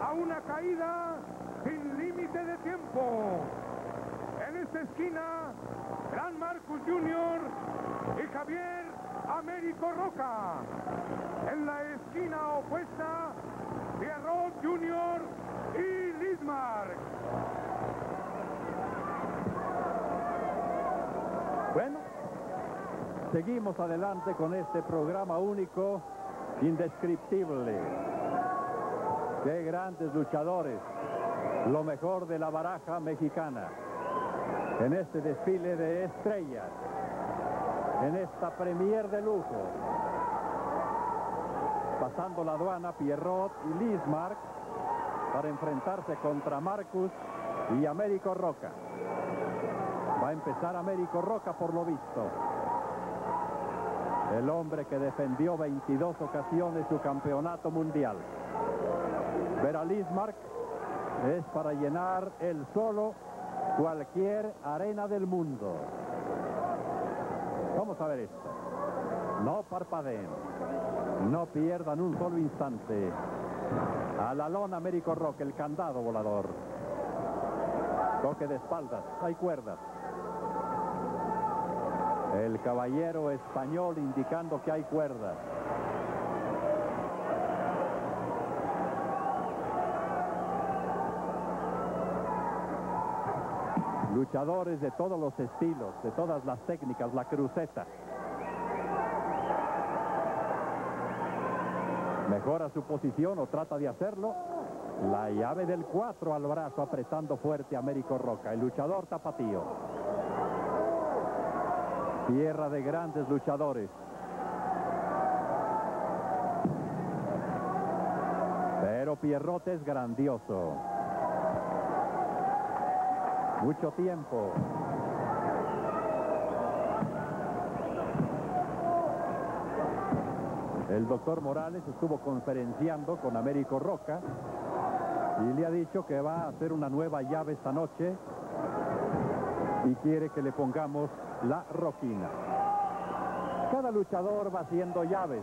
a una caída sin límite de tiempo. En esta esquina, Gran Marcus Jr. y Javier Américo Roca. En la esquina opuesta, Pierrot Jr. y Lismark. Bueno, seguimos adelante con este programa único, indescriptible. Qué grandes luchadores, lo mejor de la baraja mexicana. En este desfile de estrellas, en esta premier de lujo. Pasando la aduana, Pierrot y Lismark para enfrentarse contra Marcus y Américo Roca. Va a empezar Américo Roca por lo visto. El hombre que defendió 22 ocasiones su campeonato mundial. Ver a Lismark es para llenar él solo cualquier arena del mundo. Vamos a ver esto. No parpadeen. No pierdan un solo instante. A la lona Américo Roca, el candado volador. Toque de espaldas. Hay cuerdas. El caballero español indicando que hay cuerdas. Luchadores de todos los estilos, de todas las técnicas, la cruceta. Mejora su posición o trata de hacerlo. La llave del 4 al brazo apretando fuerte a Américo Roca, el luchador tapatío. Tierra de grandes luchadores. Pero Pierrot es grandioso. Mucho tiempo. El doctor Morales estuvo conferenciando con Américo Roca y le ha dicho que va a hacer una nueva llave esta noche y quiere que le pongamos la roquina. Cada luchador va haciendo llaves.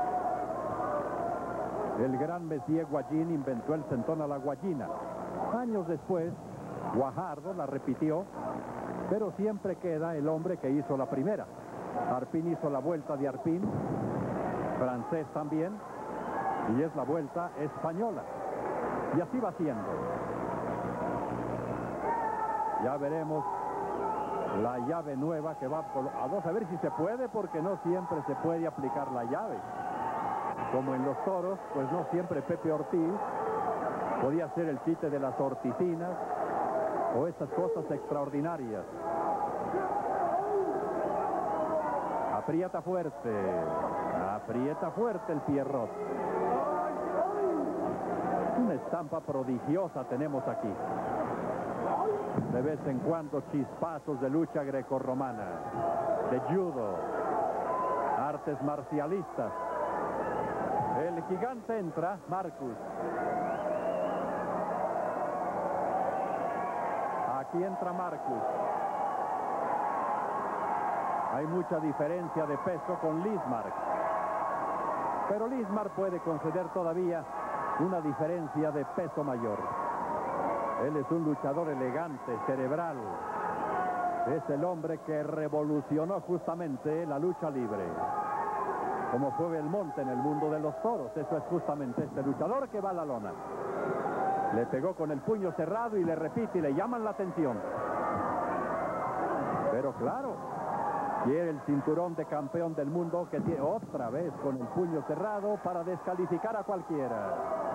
El gran Messier Guallín inventó el sentón a la guayina. Años después, Guajardo la repitió, pero siempre queda el hombre que hizo la primera. Arpín hizo la vuelta de Arpín, francés también, y es la vuelta española. Y así va siendo. Ya veremos la llave nueva que va a... Vamos a ver si se puede, porque no siempre se puede aplicar la llave. Como en los toros, pues no siempre Pepe Ortiz podía hacer el chiste de las orticinas o estas cosas extraordinarias. Aprieta fuerte el Pierrot. Una estampa prodigiosa tenemos aquí. De vez en cuando chispazos de lucha grecorromana, de judo, artes marcialistas. El gigante entra, Marcus. Aquí entra Marcus. Hay mucha diferencia de peso con Lismark. Pero Lismark puede conceder todavía una diferencia de peso mayor. Él es un luchador elegante, cerebral. Es el hombre que revolucionó justamente la lucha libre. Como fue Belmonte en el mundo de los toros. Eso es justamente este luchador que va a la lona. Le pegó con el puño cerrado y le repite y le llaman la atención. Pero claro, quiere el cinturón de campeón del mundo que tiene otra vez con el puño cerrado para descalificar a cualquiera.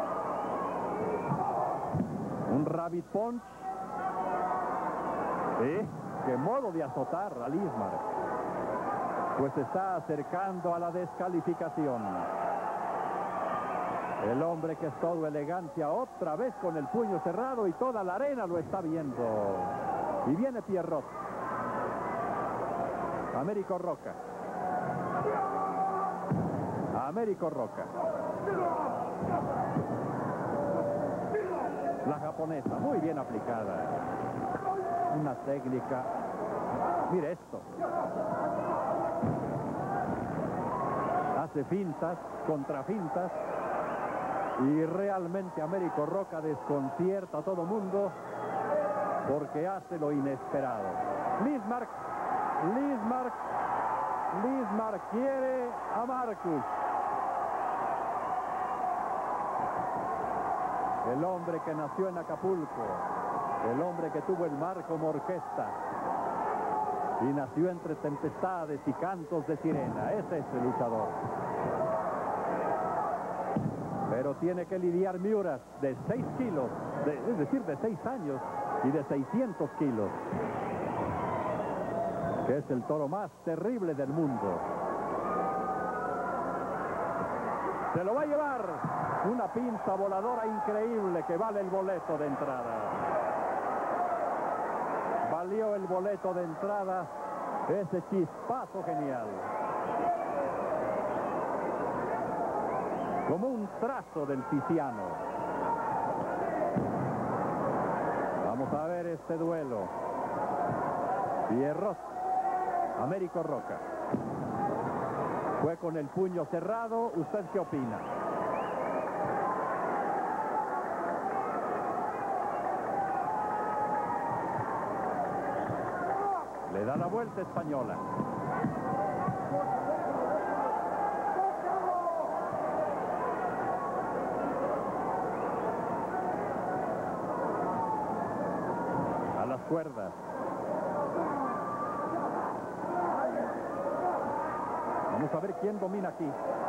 Un rabbit punch. ¿Sí? Qué modo de azotar a Lismark. Pues se está acercando a la descalificación. El hombre que es todo elegancia, otra vez con el puño cerrado y toda la arena lo está viendo. Y viene Pierrot. Américo Roca. Américo Roca. La japonesa, muy bien aplicada. Una técnica. Mire esto. Hace fintas, contrafintas. Y realmente Américo Roca desconcierta a todo mundo porque hace lo inesperado. Lismark quiere a Marcus. El hombre que nació en Acapulco, el hombre que tuvo el mar como orquesta y nació entre tempestades y cantos de sirena. Ese es el luchador. Pero tiene que lidiar Miuras de 6 kilos, es decir, de 6 años y de 600 kilos, que es el toro más terrible del mundo. Se lo va a llevar una pinza voladora increíble que vale el boleto de entrada. Valió el boleto de entrada ese chispazo genial. Como un trazo del Tiziano. Vamos a ver este duelo. Pierrot, Américo Roca. Fue con el puño cerrado. ¿Usted qué opina? Le da la vuelta española. A las cuerdas. Vamos a ver quién domina aquí.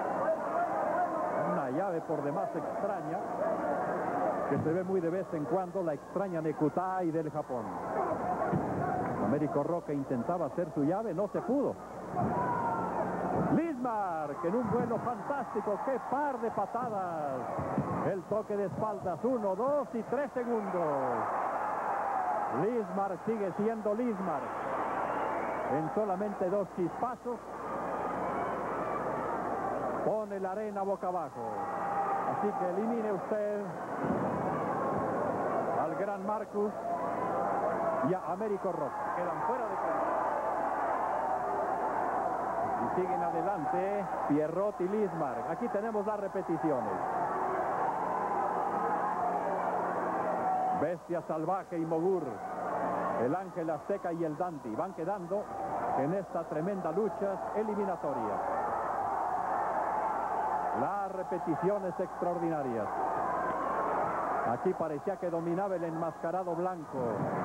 Una llave por demás extraña, que se ve muy de vez en cuando, la extraña Nekutai del Japón. Américo Roca intentaba hacer su llave, no se pudo. Lismark en un vuelo fantástico, qué par de patadas. El toque de espaldas, 1, 2 y 3 segundos. Lismark sigue siendo Lismark. En solamente 2 chispazos pone la arena boca abajo. Así que elimine usted al gran Marcus y a Américo Roca. Quedan fuera de combate. Y siguen adelante Pierrot y Lismark. Aquí tenemos las repeticiones. Bestia Salvaje y Mogur, el Ángel Azteca y el Dandy van quedando en esta tremenda lucha eliminatoria. Las repeticiones extraordinarias. Aquí parecía que dominaba el enmascarado blanco.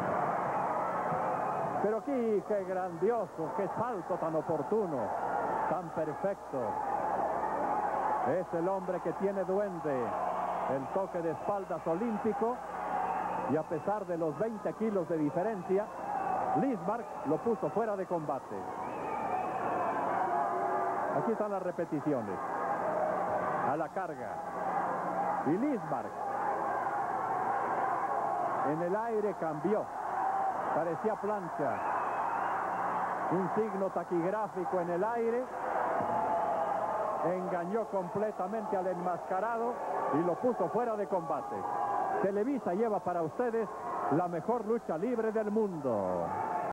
Pero aquí, qué grandioso, qué salto tan oportuno, tan perfecto. Es el hombre que tiene duende, el toque de espaldas olímpico, y a pesar de los 20 kilos de diferencia, Lismark lo puso fuera de combate. Aquí están las repeticiones. A la carga. Y Lismark en el aire cambió. Parecía plancha. Un signo taquigráfico en el aire. Engañó completamente al enmascarado y lo puso fuera de combate. Televisa lleva para ustedes la mejor lucha libre del mundo.